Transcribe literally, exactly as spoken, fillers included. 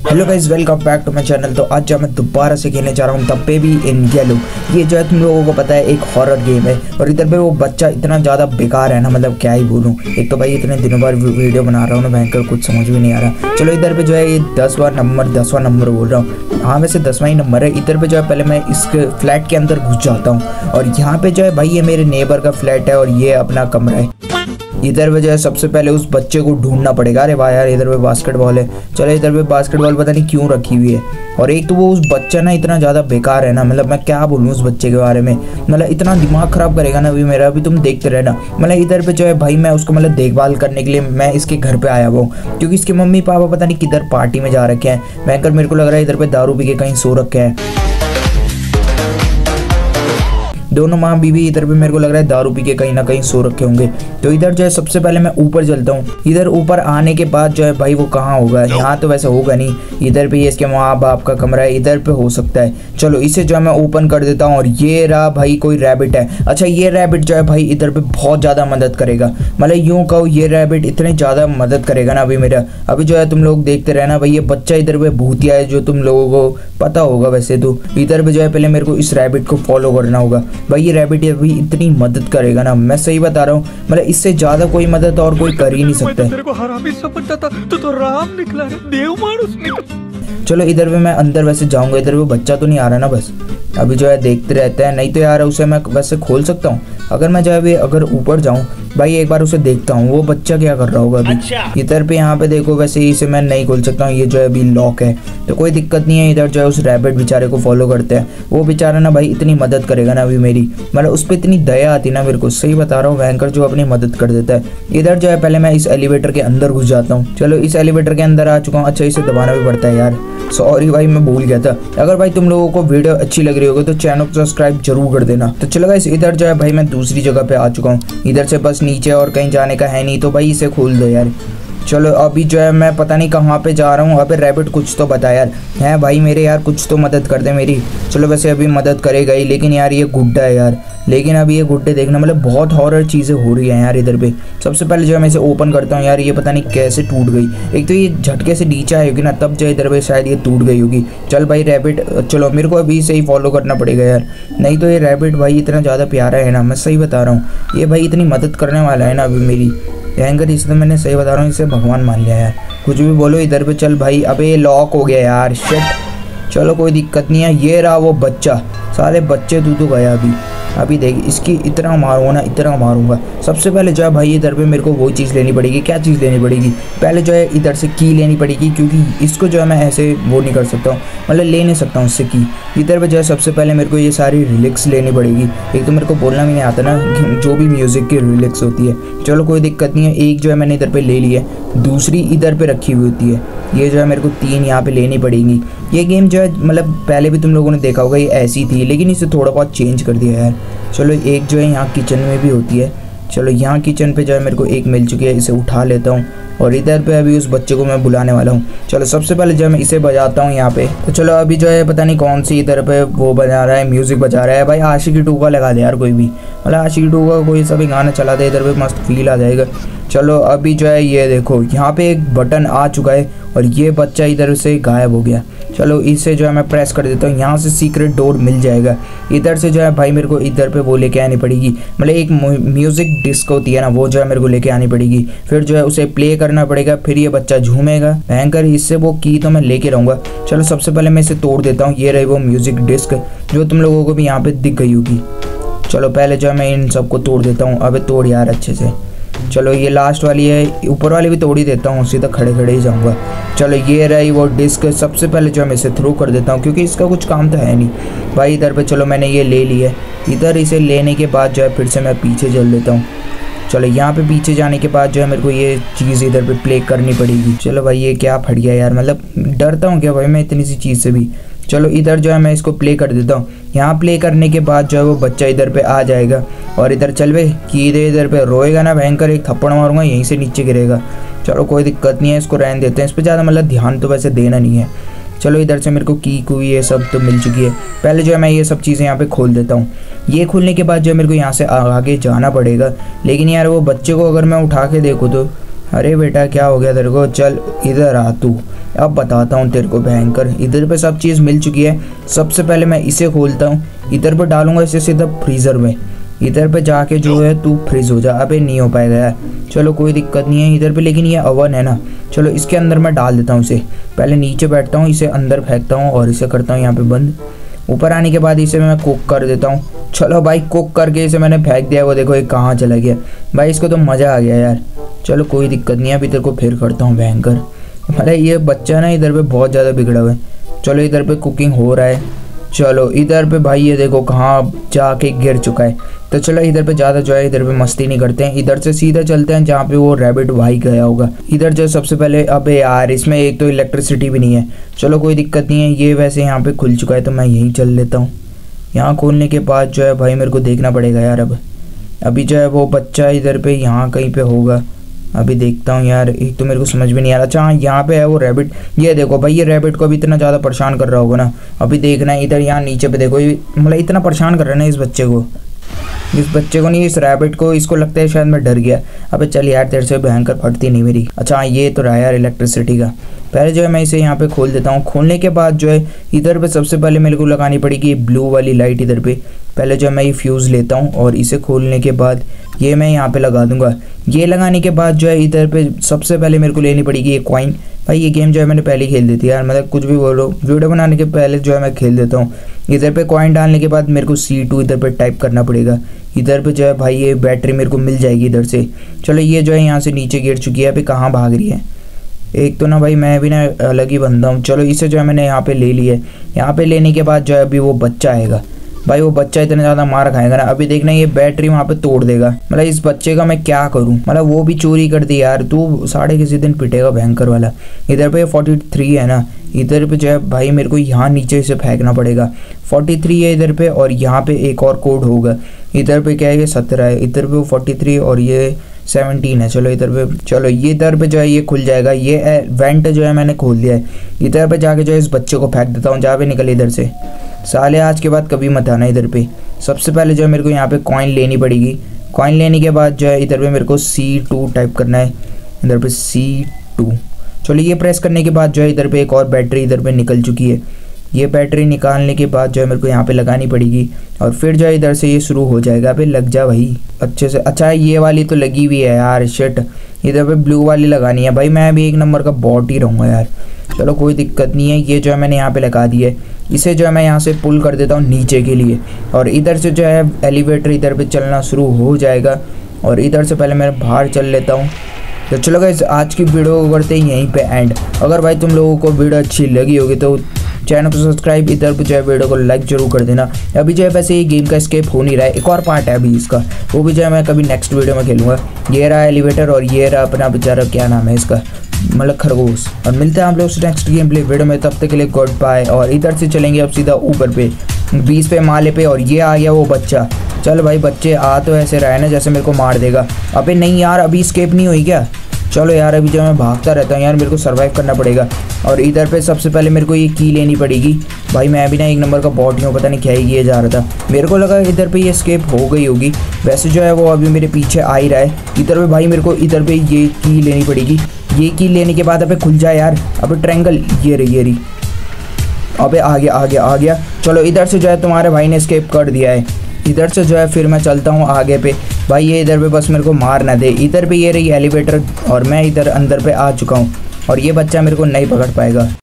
Hello guys, welcome back to my channel. तो आज जो मैं दोबारा से खेलने जा रहा हूँ द बेबी इन येलो। ये जो है तुम लोगों को पता है एक हॉरर गेम है और इधर पे वो बच्चा इतना ज़्यादा बेकार है ना, मतलब क्या ही बोलूँ। एक तो भाई इतने दिनों बाद वीडियो बना रहा हूँ ना, भयंकर कुछ समझ भी नहीं आ रहा। चलो इधर पे जो है ये दसवां नंबर दसवां नंबर बोल रहा हूँ, हाँ वैसे दसवां ही नंबर है। इधर पे जो है पहले मैं इस फ्लैट के अंदर घुस जाता हूँ और यहाँ पे जो है भाई ये मेरे नेबर का फ्लैट है और ये अपना कमरा है। इधर पे जो है सबसे पहले उस बच्चे को ढूंढना पड़ेगा। अरे वाह यार, इधर पे बास्केटबॉल है। चलो इधर पे बास्केटबॉल पता नहीं क्यों रखी हुई है। और एक तो वो उस बच्चा ना इतना ज़्यादा बेकार है ना, मतलब मैं क्या बोलूँ उस बच्चे के बारे में, मतलब इतना दिमाग ख़राब करेगा ना अभी मेरा। अभी तुम देखते रहना। मतलब इधर पे जो है भाई मैं उसको मतलब देखभाल करने के लिए मैं इसके घर पे आया हुआ हूँ, क्योंकि इसके मम्मी पापा पता नहीं किधर पार्टी में जा रखे हैं। भयंकर मेरे को लग रहा है इधर पे दारू पी के कहीं सो रखे हैं। दोनों माँ बीवी इधर पे मेरे को लग रहा है दारू पी के कहीं ना कहीं सो रखे होंगे। तो इधर जो है सबसे पहले मैं ऊपर चलता हूँ। इधर ऊपर आने के बाद जो है भाई वो कहाँ होगा, यहाँ तो वैसे होगा नहीं। इधर पे इसके माँ बाप का कमरा है, इधर पे हो सकता है। चलो इसे जो है मैं ओपन कर देता हूँ और ये रहा भाई कोई रैबिट है। अच्छा ये रैबिट जो है भाई इधर पे बहुत ज़्यादा मदद करेगा, मतलब यूँ कहो ये रैबिट इतने ज़्यादा मदद करेगा ना अभी मेरा। अभी जो है तुम लोग देखते रहना भाई। ये बच्चा इधर पे भूतिया है जो तुम लोगों को पता होगा वैसे तो। इधर पे जो है पहले मेरे को इस रैबिट को फॉलो करना होगा। भाई ये रैबिट अभी इतनी मदद करेगा ना, मैं सही बता रहा हूँ, मतलब इससे ज्यादा कोई मदद और कोई कर ही नहीं सकता। तेरे को हरामी समझता था, तो तो राम निकला रे, देव मानुस निकला। चलो इधर पे मैं अंदर वैसे जाऊंगा। इधर वो बच्चा तो नहीं आ रहा ना, बस अभी जो है देखते रहते हैं। नहीं तो यार उसे मैं वैसे खोल सकता हूँ अगर मैं जो है अगर ऊपर जाऊँ। भाई एक बार उसे देखता हूँ वो बच्चा क्या कर रहा होगा अभी। अच्छा। इधर पे यहाँ पे देखो, वैसे इसे मैं नहीं खोल सकता हूँ, ये जो है अभी लॉक है तो कोई दिक्कत नहीं है। इधर जो है उस रैबिट बेचारे को फॉलो करते हैं। वो बेचारा ना भाई इतनी मदद करेगा ना अभी मेरी, मतलब उस पर इतनी दया आती ना मेरे को, सही बता रहा हूँ। भयंकर जो अपनी मदद कर देता है। इधर जो है पहले मैं इस एलिवेटर के अंदर घुस जाता हूँ। चलो इस एलिवेटर के अंदर आ चुका हूँ। अच्छा इसे दबाना भी पड़ता है यार, सॉरी भाई मैं भूल गया था। अगर भाई तुम लोगों को वीडियो अच्छी लग रही होगी तो चैनल को सब्सक्राइब जरूर कर देना। तो चलो गाइस इधर जो है भाई मैं दूसरी जगह पे आ चुका हूँ। इधर से बस नीचे और कहीं जाने का है नहीं, तो भाई इसे खोल दो यार। चलो अभी जो है मैं पता नहीं कहाँ पे जा रहा हूँ। अबे रैबिट कुछ तो बता यार, है भाई मेरे यार कुछ तो मदद कर दे मेरी। चलो वैसे अभी मदद करेगा ही, लेकिन यार ये गुड्डा है यार। लेकिन अभी ये गुड्डे देखना, मतलब बहुत हॉरर चीज़ें हो रही हैं यार इधर पे। सबसे पहले जो है मैं इसे ओपन करता हूँ यार, ये पता नहीं कैसे टूट गई। एक तो ये झटके से नीचे आई होगी ना, तब जो इधर पे शायद ये टूट गई होगी। चल भाई रैबिट, चलो मेरे को अभी से ही फॉलो करना पड़ेगा यार, नहीं तो ये रैबिट भाई इतना ज़्यादा प्यारा है ना, मैं सही बता रहा हूँ। ये भाई इतनी मदद करने वाला है ना अभी मेरी, भयंकर। इसे तो मैंने सही बता रहा हूँ, इसे भगवान मान लिया यार। कुछ भी बोलो इधर पे। चल भाई, अबे ये लॉक हो गया यार, शिट। चलो कोई दिक्कत नहीं है। ये रहा वो बच्चा, सारे बच्चे तू तो गया अभी। अभी देख इसकी इतना मारूंगा ना, इतना मारूंगा। सबसे पहले जो है भाई इधर पे मेरे को वो चीज़ लेनी पड़ेगी। क्या चीज़ लेनी पड़ेगी? पहले जो है इधर से की लेनी पड़ेगी, क्योंकि इसको जो है मैं ऐसे वो नहीं कर सकता हूँ, मतलब ले नहीं सकता हूँ उससे की। इधर पे जो है सबसे पहले मेरे को ये सारी रिलिक्स लेनी पड़ेगी। एक तो मेरे को बोलना भी नहीं आता ना जो भी म्यूज़िक की रिलिक्स होती है। चलो कोई दिक्कत नहीं है। एक जो है मैंने इधर पर ले ली है, दूसरी इधर पर रखी हुई होती है। ये जो है मेरे को तीन यहाँ पे लेनी पड़ेंगी। ये गेम जो है मतलब पहले भी तुम लोगों ने देखा होगा, ये ऐसी थी, लेकिन इसे थोड़ा बहुत चेंज कर दिया यार। चलो एक जो है यहाँ किचन में भी होती है। चलो यहाँ किचन पे जो है मेरे को एक मिल चुकी है, इसे उठा लेता हूँ और इधर पे अभी उस बच्चे को मैं बुलाने वाला हूँ। चलो सबसे पहले जो है मैं इसे बजाता हूँ यहाँ पे। तो चलो अभी जो है पता नहीं कौन सी इधर पे वो बजा रहा है, म्यूज़िक बजा रहा है। भाई आशिकी टू का लगा दे यार कोई भी, मतलब आशिकी टू का कोई सा भी गाना चला दे, इधर पे मस्त फील आ जाएगा। चलो अभी जो है ये देखो यहाँ पे एक बटन आ चुका है और ये बच्चा इधर से गायब हो गया। चलो इसे जो है मैं प्रेस कर देता हूँ, यहाँ से सीक्रेट डोर मिल जाएगा। इधर से जो है भाई मेरे को इधर पे वो लेके आनी पड़ेगी, मतलब एक म्यूज़िक डिस्क होती है ना, वो जो है मेरे को लेके आनी पड़ेगी। फिर जो है उसे प्ले करना पड़ेगा, फिर ये बच्चा झूमेगा। भयंकर इससे वो की तो मैं लेके रहूँगा। चलो सबसे पहले मैं इसे तोड़ देता हूँ। ये रही वो म्यूज़िक डिस्क जो तुम लोगों को भी यहाँ पर दिख गई होगी। चलो पहले जो है मैं इन सबको तोड़ देता हूँ। अबे तोड़ यार अच्छे से। चलो ये लास्ट वाली है, ऊपर वाली भी तोड़ ही देता हूँ, सीधा खड़े खड़े ही जाऊँगा। चलो ये रही वो डिस्क। सबसे पहले जो मैं इसे थ्रो कर देता हूँ, क्योंकि इसका कुछ काम तो है नहीं भाई। इधर पे चलो मैंने ये ले ली है। इधर इसे लेने के बाद जो है फिर से मैं पीछे चल लेता हूँ। चलो यहाँ पे पीछे जाने के बाद जो है मेरे को ये चीज़ इधर पे प्ले करनी पड़ेगी। चलो भाई ये क्या फट गया यार, मतलब डरता हूँ क्या भाई मैं इतनी सी चीज़ से भी। चलो इधर जो है मैं इसको प्ले कर देता हूँ। यहाँ प्ले करने के बाद जो है वो बच्चा इधर पे आ जाएगा और इधर चल भाई की दे, इधर पे रोएगा ना भयंकर, एक थप्पड़ मारूंगा यहीं से नीचे गिरेगा। चलो कोई दिक्कत नहीं है, इसको रहने देते हैं, इस पर ज़्यादा मतलब ध्यान तो वैसे देना नहीं है। चलो इधर से मेरे को की कुई ये सब तो मिल चुकी है। पहले जो है मैं ये सब चीज़ें यहाँ पे खोल देता हूँ। ये खोलने के बाद जो है मेरे को यहाँ से आगे जाना पड़ेगा, लेकिन यार वो बच्चे को अगर मैं उठा के देखूँ तो अरे बेटा क्या हो गया तेरे को, चल इधर आ तू, अब बताता हूँ तेरे को भयंकर। इधर पे सब चीज़ मिल चुकी है। सबसे पहले मैं इसे खोलता हूँ, इधर पे डालूंगा इसे सीधा फ्रीज़र में। इधर पे जाके जो है तू फ्रीज हो जा। अबे नहीं हो पाएगा यार, चलो कोई दिक्कत नहीं है इधर पे, लेकिन ये ओवन है ना, चलो इसके अंदर मैं डाल देता हूँ इसे। पहले नीचे बैठता हूँ, इसे अंदर फेंकता हूँ और इसे करता हूँ यहाँ पे बंद। ऊपर आने के बाद इसे मैं कुक कर देता हूँ। चलो भाई कुक करके इसे मैंने फेंक दिया, वो देखो ये कहाँ चला गया भाई, इसको तो मज़ा आ गया यार। चलो कोई दिक्कत नहीं है, अभी तेरे को फिर करता हूँ भयंकर। मतलब ये बच्चा ना इधर पे बहुत ज़्यादा बिगड़ा हुआ है। चलो इधर पे कुकिंग हो रहा है। चलो इधर पे भाई ये देखो कहाँ जाके गिर चुका है। तो चलो इधर पे ज़्यादा जो है इधर पे मस्ती नहीं करते हैं, इधर से सीधा चलते हैं जहाँ पे वो रैबिट भाई गया होगा। इधर जो सबसे पहले, अबे यार इसमें एक तो इलेक्ट्रिसिटी भी नहीं है। चलो कोई दिक्कत नहीं है, ये वैसे यहाँ पे खुल चुका है तो मैं यहीं चल लेता हूँ। यहाँ खोलने के बाद जो है भाई मेरे को देखना पड़ेगा यार। अब अभी जो है वो बच्चा इधर पे यहाँ कहीं पे होगा, अभी देखता हूँ यार। एक तो मेरे को समझ में नहीं आ रहा। अच्छा हाँ यहाँ पे है वो रैबिट, ये देखो भाई ये रैबिट को अभी इतना ज़्यादा परेशान कर रहा होगा ना। अभी देखना है इधर यहाँ नीचे पे देखो, ये मतलब इतना परेशान कर रहा है ना इस बच्चे को, इस बच्चे को नहीं इस रैबिट को। इसको लगता है शायद मैं डर गया। अबे चल यार तेरे से भयंकर फटती नहीं मेरी। अच्छा हाँ ये तो रहा यार इलेक्ट्रिसिटी का। पहले जो है मैं इसे यहाँ पे खोल देता हूँ। खोलने के बाद जो है इधर पे सबसे पहले मेरे को लगानी पड़ेगी ये ब्लू वाली लाइट इधर पे। पहले जो है मैं ये फ्यूज़ लेता हूँ और इसे खोलने के बाद ये मैं यहाँ पे लगा दूंगा। ये लगाने के बाद जो है इधर पे सबसे पहले मेरे को लेनी पड़ेगी ये कॉइन। भाई ये गेम जो है मैंने पहले ही खेल दी थी यार, मतलब कुछ भी बोलो, वीडियो बनाने के पहले जो है मैं खेल देता हूँ। इधर पे कॉइन डालने के बाद मेरे को सी टू इधर पे टाइप करना पड़ेगा। इधर पे जो है भाई ये बैटरी मेरे को मिल जाएगी इधर से। चलो ये जो है यहाँ से नीचे गिर चुकी है, अभी कहाँ भाग रही है। एक तो ना भाई मैं भी ना अलग ही बंदा हूँ। चलो इसे जो है मैंने यहाँ पे ले लिया है। यहाँ पे लेने के बाद जो है अभी वो बच्चा आएगा। भाई वो बच्चा इतना ज़्यादा मार खाएगा ना, अभी देखना ये बैटरी वहाँ पे तोड़ देगा। मतलब इस बच्चे का मैं क्या करूँ, मतलब वो भी चोरी कर दी यार, तू साढ़े किसी दिन पिटेगा भयंकर वाला। इधर पे फोर्टी थ्री है ना, इधर पे जो है भाई मेरे को यहाँ नीचे से फेंकना पड़ेगा। फोर्टी थ्री है इधर पे और यहाँ पे एक और कोड होगा। इधर पे क्या है ये सत्रह है, इधर पे फोर्टी थ्री और ये सेवनटीन है। चलो इधर पे, चलो ये इधर पे जो है ये खुल जाएगा। ये वेंट जो है मैंने खोल दिया है। इधर पे जाके जो है इस बच्चे को फेंक देता हूँ। जहाँ पे निकल इधर से, साले आज के बाद कभी मत आना इधर पे। सबसे पहले जो है मेरे को यहाँ पे कॉइन लेनी पड़ेगी। कॉइन लेने के बाद जो है इधर पे मेरे को सी टू टाइप करना है, इधर पे सी टू। चलो ये प्रेस करने के बाद जो है इधर पे एक और बैटरी इधर पे निकल चुकी है। ये बैटरी निकालने के बाद जो है मेरे को यहाँ पे लगानी पड़ेगी और फिर जो है इधर से ये शुरू हो जाएगा। अबे लग जा भाई अच्छे से। अच्छा ये वाली तो लगी हुई है यार, शिट। इधर पे ब्लू वाली लगानी है। भाई मैं भी एक नंबर का बॉट ही रहूँगा यार। चलो कोई दिक्कत नहीं है, ये जो है मैंने यहाँ पे लगा दी है। इसे जो है मैं यहाँ से पुल कर देता हूँ नीचे के लिए और इधर से जो है एलिवेटर इधर पे चलना शुरू हो जाएगा। और इधर से पहले मैं बाहर चल लेता हूँ। तो चलो गाइस आज की वीडियो को करते हैं यहीं पे एंड। अगर भाई तुम लोगों को वीडियो अच्छी लगी होगी तो चैनल को सब्सक्राइब, इधर पे जो है वीडियो को लाइक जरूर कर देना। अभी जो है वैसे ये गेम का स्केप हो नहीं रहा है, एक और पार्ट है अभी इसका, वो भी जो है मैं कभी नेक्स्ट वीडियो में खेलूँगा। ये रहा एलिवेटर और ये रहा अपना बेचारा क्या नाम है इसका, मतलब खरगोश। और मिलते हैं हम लोग नेक्स्ट गेम प्ले वीडियो में, तब तक के लिए गुड बाय। और इधर से चलेंगे अब सीधा ऊपर पे बीस पे माले पे और ये आ गया वो बच्चा। चल भाई बच्चे आ तो ऐसे रहा है ना जैसे मेरे को मार देगा। अबे नहीं यार अभी स्केप नहीं हुई क्या। चलो यार अभी जो मैं भागता रहता हूँ यार, मेरे को सर्वाइव करना पड़ेगा। और इधर पे सबसे पहले मेरे को ये की लेनी पड़ेगी। भाई मैं भी ना एक नंबर का बॉट हूँ, पता नहीं क्या ही किया जा रहा था। मेरे को लगा इधर पे ये स्केप हो गई होगी, वैसे जो है वो अभी मेरे पीछे आ ही रहा है। इधर पे भाई मेरे को इधर पे ये की लेनी पड़ेगी। ये की लेने के बाद अबे खुल जाए यार, अबे ट्रायंगल, ये रही ये रही। अबे आ गया आ गया आ गया। चलो इधर से जो है तुम्हारे भाई ने स्केप कर दिया है। इधर से जो है फिर मैं चलता हूँ आगे पे। भाई ये इधर पे बस मेरे को मार ना दे। इधर पे ये रही एलिवेटर और मैं इधर अंदर पे आ चुका हूँ और ये बच्चा मेरे को नहीं पकड़ पाएगा।